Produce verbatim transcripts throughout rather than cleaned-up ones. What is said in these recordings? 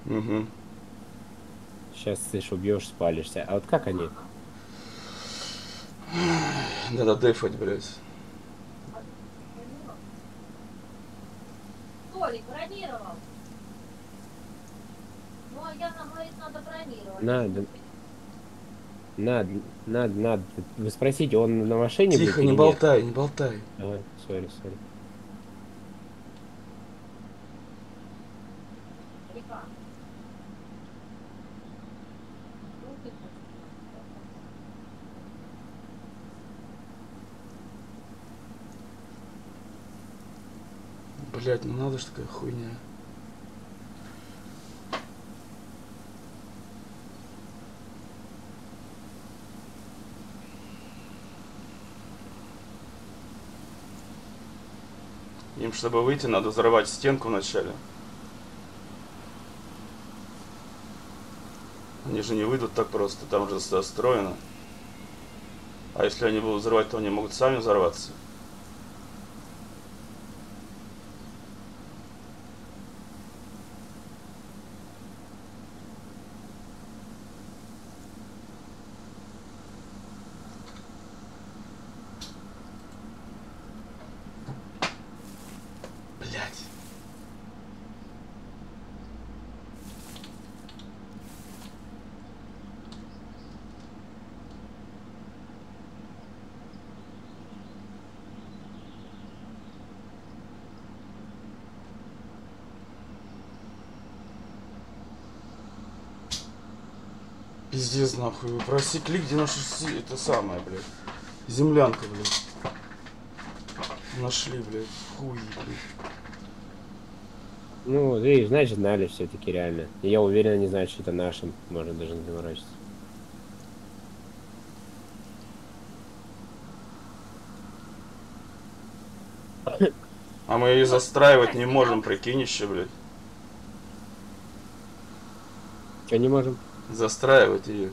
Угу. Сейчас ты ж убьешь, спалишься. А вот как они? Надо дефать, блядь. Толик бронировал. Ну, а Яна говорит, надо бронировать. Надо, надо, надо, надо. Вы спросите, он на машине будет Тихо, не или нет? болтай, не болтай. Ага, сори, сори. Река. Блядь, ну надо ж такая хуйня. Им, чтобы выйти, надо взорвать стенку вначале. Они же не выйдут так просто, там же застроено. А если они будут взрывать, то они могут сами взорваться. Блядь. Пиздец, нахуй. Вы просекли, где наша си- это самое, блядь. Землянка, блядь. Нашли, блядь. Хуй, блядь. Ну, видишь, значит, знали все-таки реально. И я уверен, они знают, что это нашим. Можно даже не заморачиваться. А мы ее застраивать не можем, прикинь еще, блядь. Что не можем? Застраивать ее.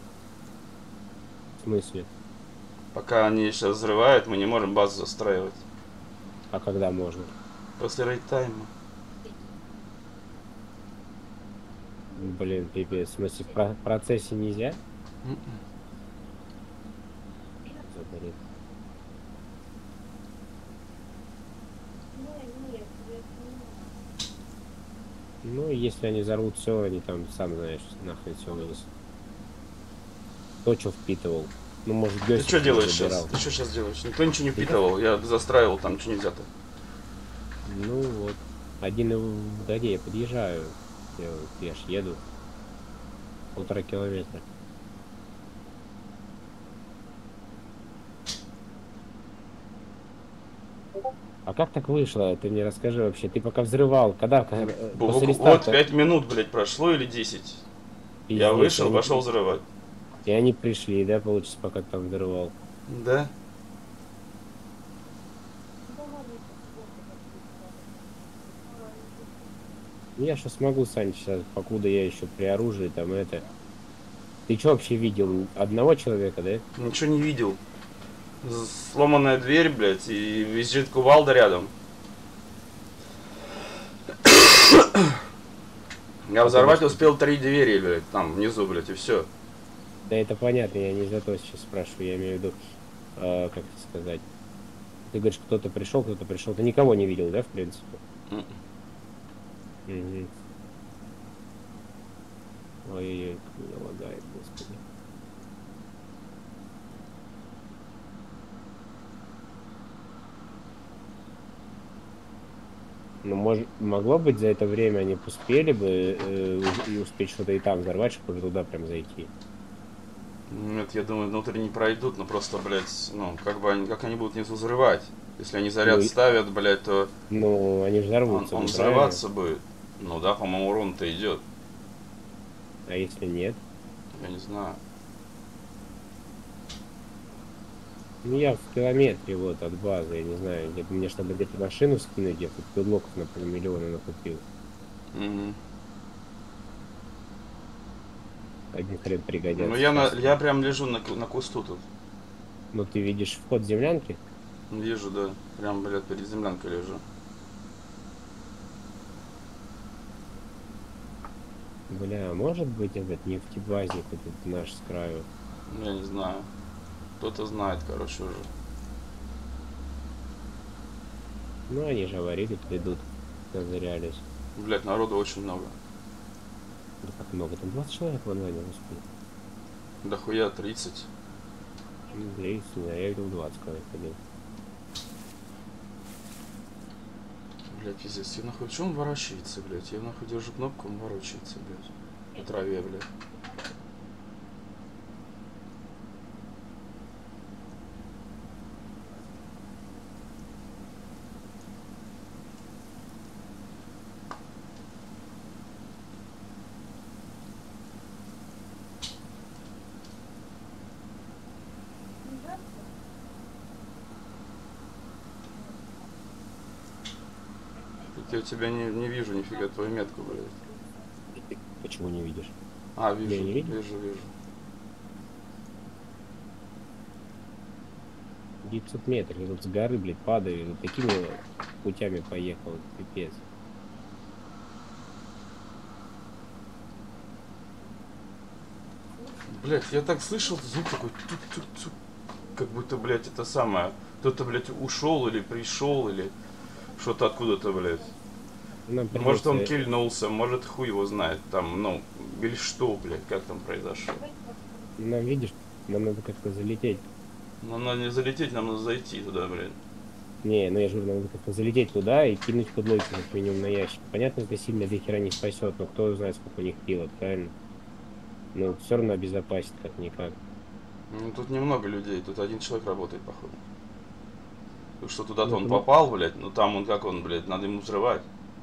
В смысле? Пока они сейчас взрывают, мы не можем базу застраивать. А когда можно? После рейд-тайма. Блин, пипец. В смысле, в про- процессе нельзя? Заболит. Ну, если они взорвут все, они там, сам знаешь, нахрен все вынесут. То, что впитывал. Ну, может, Ты Гёсик что делаешь забирал. сейчас? Ты что сейчас делаешь? Никто ничего не впитывал. Я застраивал, там что нельзя-то. Ну, вот. Один в горе я подъезжаю. Я, я ж еду. Полтора километра. А как так вышло? Ты мне расскажи вообще. Ты пока взрывал, когда? э, После Вот рестарта? пять минут, блядь, прошло или десять. Я Пиздец, вышел, и они, пошел при- взрывать. и они пришли, да, получится, пока ты там взрывал. Да? Ну, я что смогу, Сань, сейчас, покуда я еще при оружии, там это. Ты что вообще видел? Одного человека, да? Ничего не видел. Сломанная дверь, блядь, и визжит кувалда рядом. Я взорвать успел три двери, блядь, там внизу, блядь, и все. Да это понятно, я не за то сейчас спрашиваю, я имею в виду, э, как это сказать. Ты говоришь, кто-то пришел, кто-то пришел. Ты никого не видел, да, в принципе? Угу. Ой-ой-ой, как меня лагает, господи. Ну, может, могло быть, за это время они успели бы э, и успеть что-то и там взорвать, чтобы уже туда прям зайти. Нет, я думаю, внутрь не пройдут, но просто, блядь, ну, как бы они, как они будут внизу взрывать? Если они заряд Ну, и- ставят, блядь, то ну они же он, взорвутся, он ну, правильно? взрываться будет. Ну да, по-моему, урон-то идет. А если нет? Я не знаю. Ну, я в километре вот от базы, я не знаю, где мне чтобы где-то машину скинуть, я тут пилблоков на полмиллиона накупил. Угу. Один хрен Ну пригодятся я, на, сейчас. я прям лежу на, на кусту тут. Ну, ты видишь вход землянки? Вижу, да. Прям, блядь, перед землянкой лежу. Бля, может быть этот нефтебазник вот этот наш с краю? Я не знаю. Кто-то знает, короче, уже. Ну, они же аварийки придут, козырялись. Блять, народу очень много. Да как много, там двадцать человек в онлайне, господи. Да хуя тридцать. Ну, тридцать, да, я видел двадцать, когда ходил. Блять, пиздец, я нахуй, что он ворочается, блять? Я нахуй держу кнопку, он ворочается, блять. По траве, блять. Я тебя не, не вижу, нифига твою метку, блядь. Ты почему не видишь? А, вижу, Я не видел? вижу, вижу. девятьсот метров, я тут с горы, блядь, падаю, вот такими путями поехал, пипец. Блять, я так слышал звук такой, тук-тук-тук, как будто, блядь, это самое, кто-то, блядь, ушел или пришел, или что-то откуда-то, блядь. Нам Может, он придется- кильнулся, может, хуй его знает, там, ну, или что, блядь, как там произошло. Нам, видишь, нам надо как-то залететь. Нам надо не залететь, нам надо зайти туда, блядь. Не, ну я же говорю, надо как-то залететь туда и кинуть подлойки как минимум на ящик. Понятно, это сильно до хера не спасет, но кто знает, сколько у них пилот, правильно? Ну, все равно обезопасит как-никак. Ну, тут немного людей, тут один человек работает, походу. Потому что туда-то Ну, он ну. попал, блядь, ну там он как он, блядь, надо ему взрывать.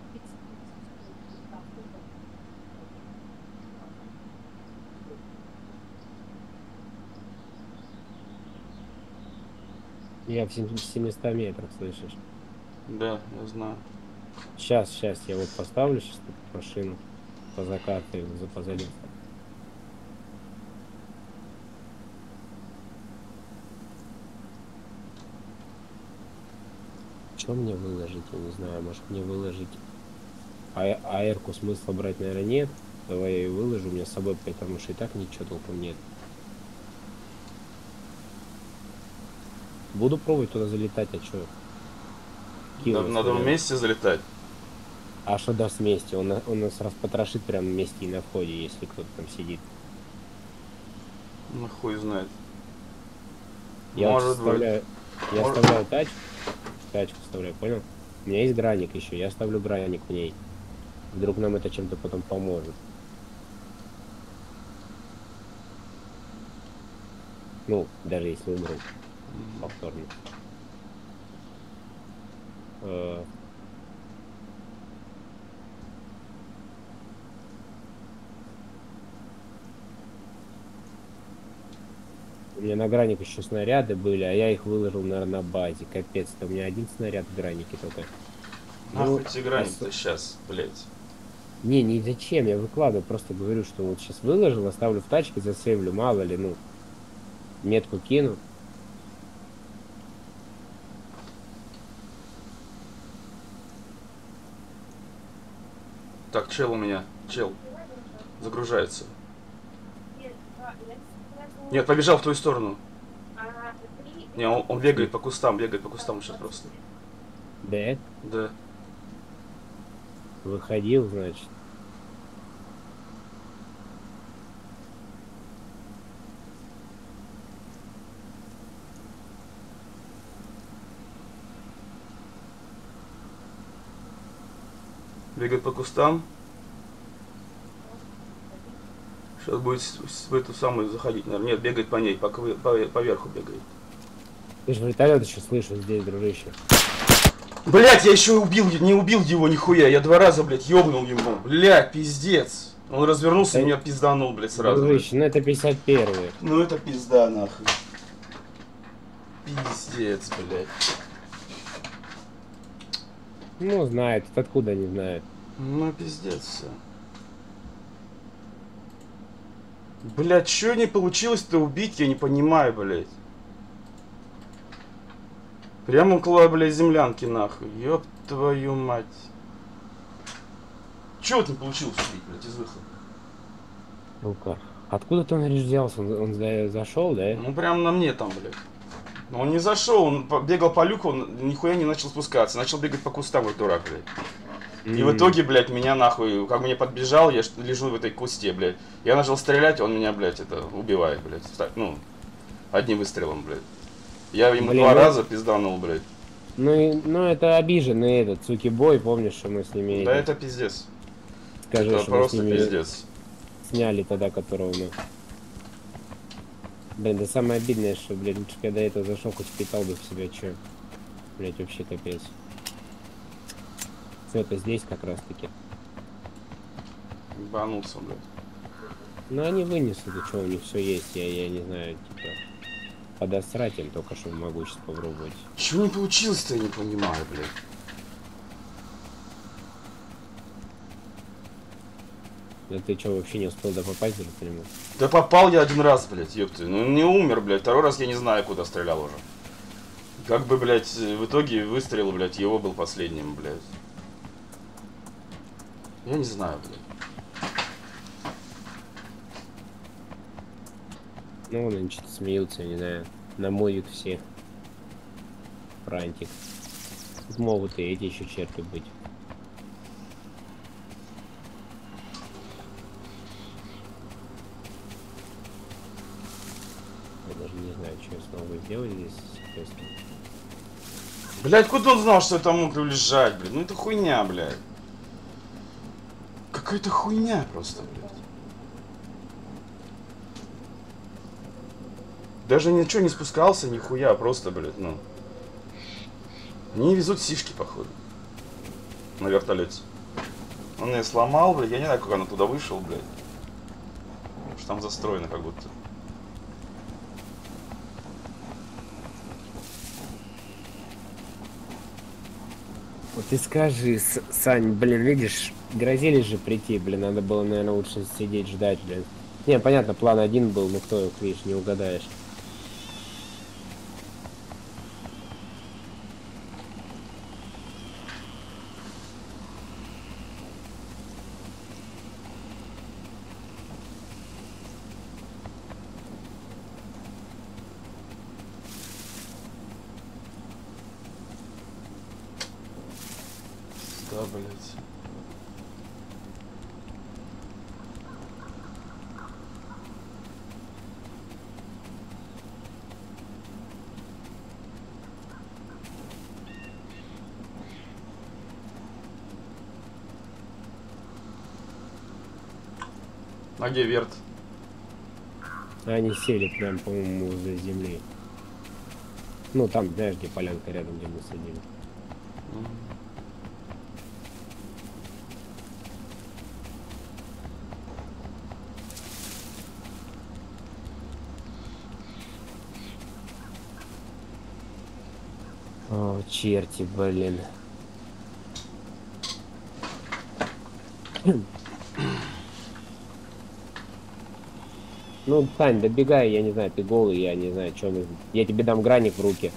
Я в сем- семистах метрах, слышишь? Да, я знаю. Сейчас, сейчас, я вот поставлю сейчас тут машину по закату за позади. Что мне выложить, я не знаю, может мне выложить а аэрку смысла брать, наверное, нет. Давай я ее выложу, у меня с собой, потому что и так ничего толком нет. Буду пробовать туда залетать, а что? Да, надо вместе залетать. А что даст вместе? Он, на- он нас распотрошит прямо вместе и на входе, если кто-то там сидит. Ну хуй знает. Я вот Может быть. вставляю, я Может- вставляю тачку, тачку вставляю, понял? У меня есть граник еще, я ставлю граник в ней. Вдруг нам это чем-то потом поможет. Ну, даже если умру повторно. Э, У меня на граник еще снаряды были, а я их выложил, наверное, на базе. Капец-то, у меня один снаряд в гранике только. Нахуй Ну, тебе граница ос- сейчас, блядь. Не, не зачем, я выкладываю, просто говорю, что вот сейчас выложил, оставлю в тачке, засейвлю, мало ли, ну, метку кину. Так, чел у меня, чел. Загружается. Нет, побежал в твою сторону. Не, он, он бегает по кустам, бегает по кустам сейчас просто. Да, Да. выходил, значит. Бегает по кустам. Сейчас будет с- с- в эту самую заходить, наверное. Нет, бегает по ней, по, квы- по, по верху бегает. Ты же вертолет еще слышу здесь, дружище. Блять, я еще убил, не убил его нихуя. Я два раза, блядь, ёбнул ему. Блять, пиздец. Он развернулся и Да- меня пизданул, блядь, сразу. блядь. Дружище, ну это пятьдесят первый. Ну это пизда, нахуй. Пиздец, блядь. Ну, знает, откуда не знает. Ну пиздец все. Блять, что не получилось-то убить, я не понимаю, блядь. Прямо около, блядь, землянки, нахуй. Ёб твою мать. Чего вот не получилось убить, блядь, из выхода? Ну-ка. Откуда-то он взялся? Он, он за- зашел, да? Ну прям на мне там, блядь. Но он не зашел, он по- бегал по люку, он нихуя не начал спускаться. Начал бегать по кустам, как дурак, блядь. И в М, итоге, блядь, меня нахуй, как мне подбежал, я ж- лежу в этой кусте, блядь. Я начал стрелять, он меня, блядь, это, убивает, блядь. Ста- Ну, одним выстрелом, блядь. Я ему Блин, два ну- раза пизданул, блядь. Ну, и, ну это обиженный этот Цукибой, помнишь, что мы с ними... Да этот, это пиздец. скажи, Это что мы с просто ними пиздец. сняли тогда, которого мы... Блин, да самое обидное, что, блин, лучше когда я это зашел, хоть впитал бы в себя, че. Блять, вообще капец. Все это здесь как раз таки. Бануться, блядь. Ну они вынесут, и что, у них все есть, я, я не знаю, типа... Подосрать им только что могу сейчас попробовать. Чего не получилось-то, я не понимаю, блядь. Да ты что, вообще не успел допопасть даже по нему? Да попал я один раз, блядь, ёпты. Ну не умер, блядь. Второй раз я не знаю, куда стрелял уже. Как бы, блядь, в итоге выстрел, блядь, его был последним, блядь. Я не знаю, блядь. Ну, вон они что-то смеются, я не знаю. Намоют все. Франтик. Тут могут и эти еще черты быть. Я даже не знаю, что я смогу сделать здесь, соответственно. Блядь, куда он знал, что я там мог лежать, блядь? Ну это хуйня, блядь. Какая-то хуйня просто, блядь. Даже ничего не спускался, нихуя, просто, блядь, ну. Они не везут сишки, походу. На вертолете. Он ее сломал, блядь, я не знаю, как он туда вышел, блядь. Потому что там застроено как будто. Вот ты скажи, С- Сань, блин, видишь, грозили же прийти, блин, надо было, наверное, лучше сидеть, ждать, блин. Не, понятно, план один был, но кто, видишь, не угадаешь. Да, блядь. А где верт? Они сели прям, по-моему, возле земли. Ну, там, знаешь, где полянка рядом, где мы сидим. О, черти, блин. Ну, Тань, добегай, я не знаю, ты голый, я не знаю, что нужно. Я тебе дам граник в руки.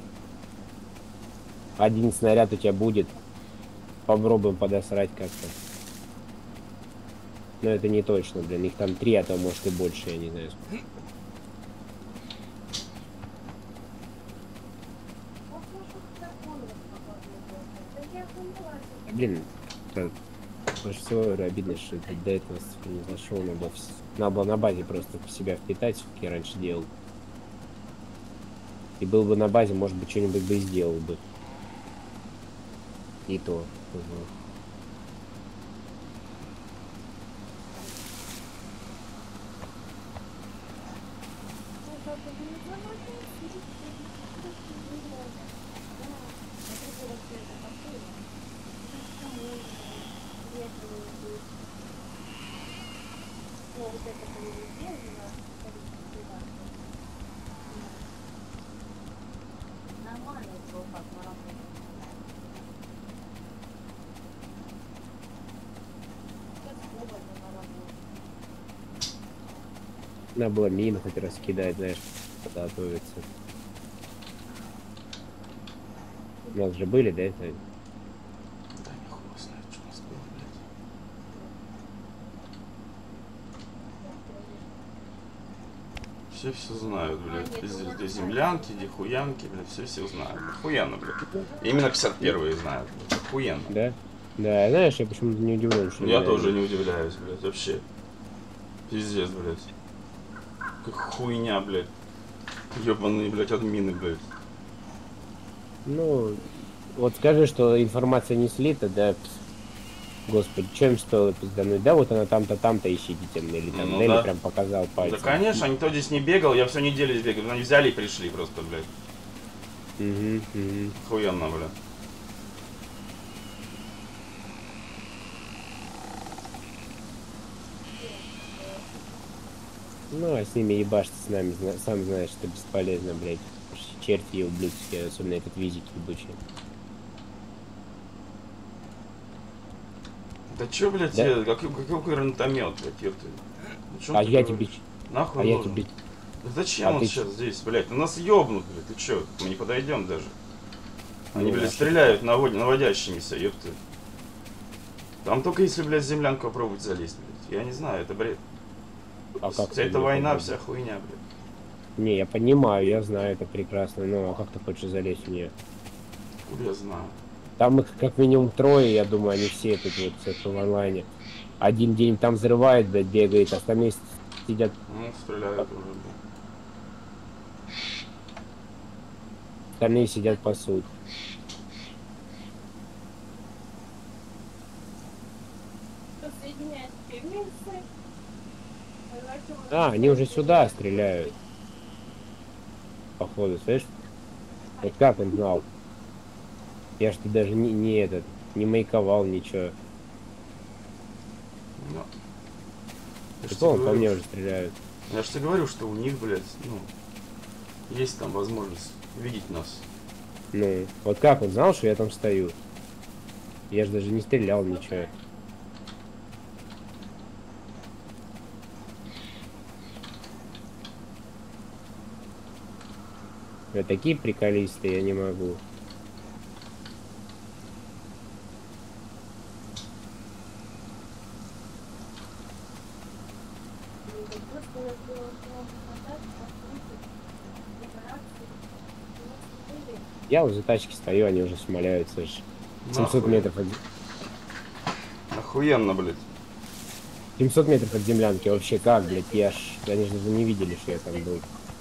Один снаряд у тебя будет. Попробуем подосрать как-то. Но это не точно, блин. Их там три, а то может и больше, я не знаю. Блин, да, больше всего обидно, что до этого не зашел, надо, вс- надо было на базе просто в себя впитать, как я раньше делал. И был бы на базе, может быть, что-нибудь бы и сделал бы. И то. Угу. Нормально, что как мы работаем. Как повар на работе. Надо было мину хоть раскидать, знаешь, подготовиться. У нас же были, да, это? Да не хуй знает, что у нас было, блядь. Все все знают, блядь. Здесь, здесь землянки, где хуянки, блядь, все все знают. Охуенно, блядь. Именно пятьдесят первые знают, блядь. Охуенно. Да? Да, знаешь, я почему-то не удивлен, что... Я не тоже знаю. не удивляюсь, блядь, вообще. Пиздец, блядь. Как хуйня, блядь. Ёбаные, блядь, админы, блядь. Ну, вот скажи, что информация не слита, да, господи, что им стоило пиздануть? Да, вот она там-то, там-то ищите, или там, Ну да, да. или прям показал пальцем. Да, конечно, никто здесь не бегал, я всю неделю здесь бегал. Они взяли и пришли просто, блядь. Угу, угу. Охуенно, блядь. Ну, а с ними ебашься с нами, зна- сам знаешь, что бесполезно, блядь. Черти и ублюдские, особенно этот визик ебучий. Да чё, блядь, Да? я- какой, какой гранатомет, блядь, ёпты. Ну, чё А ты я говоришь? тебе... Нахуй А я нужен? тебе... Да зачем А он ты сейчас здесь, блядь? Ну нас ёбнут, блядь, ты чё? Мы не подойдем даже. Они, Ну, блядь, а что стреляют навод... наводящимися, ёпты. Там только если, блядь, землянку попробовать залезть, блядь. Я не знаю, это бред. А как Вся это эта не война, попробовать? вся хуйня, блядь. Не, я понимаю, я знаю это прекрасно, но а как ты хочешь залезть в нее? Хуй я знаю. Там их как минимум трое, я думаю, они все тут вот все в онлайне. Один день там взрывает, блядь, бегает, остальные с- сидят. Ну, стреляют уже, блядь. Остальные сидят пасут. Соединяет певицы. А, они уже сюда стреляют. Походу, слышишь? Вот как он знал? Я ж тут даже не, не этот, не маяковал, ничего. Ну. Я ж Типа тебе он по говорю, мне что- уже стреляют. Я же тебе говорю, что у них, блядь, ну, есть там возможность видеть нас. Ну, вот как он знал, что я там стою? Я же даже не стрелял, ничего. Вы такие приколисты, я не могу. Я возле тачки стою, они уже смоляются. ж. семьсот Нахуй. метров от... Охуенно, блядь. семьсот метров от землянки. Вообще как, блядь, я ж... Они же даже не видели, что я там был.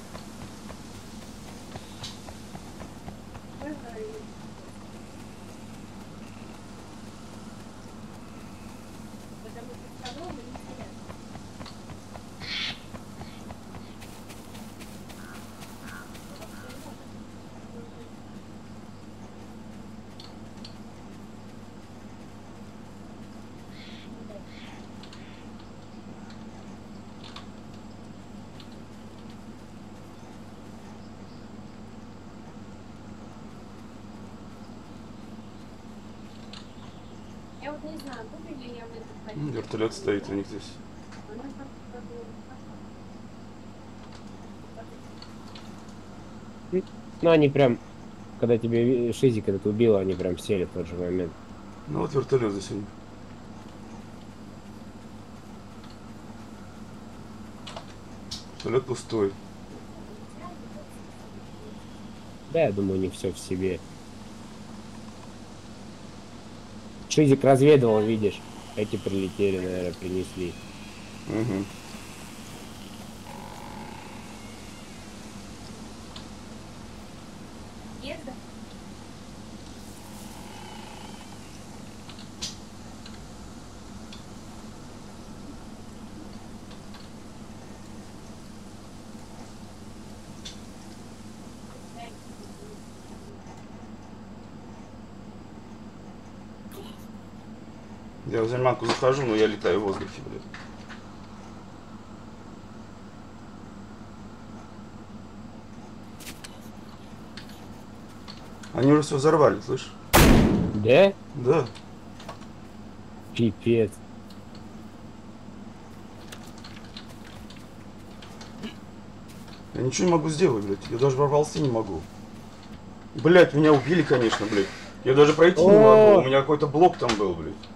Я вот не знаю, буду ли я в этот Ну, ходить. вертолет стоит у них здесь. Она как-то было. Ну, они прям... Когда тебе ви- Шизик этот убил, они прям сели в тот же момент. Ну вот вертолет здесь у них. Вертолет пустой. Да, я думаю, у них все в себе. Шизик разведывал, видишь. Эти прилетели, наверное, принесли. Угу. Езда? Я в землянку захожу, но я летаю в воздухе, блядь. Они уже все взорвали, слышишь? Да? Да. Пипец. Я ничего не могу сделать, блядь. Я даже ворвался не могу. Блядь, меня убили, конечно, блядь. Я даже пройти не могу. У меня какой-то блок там был, блядь.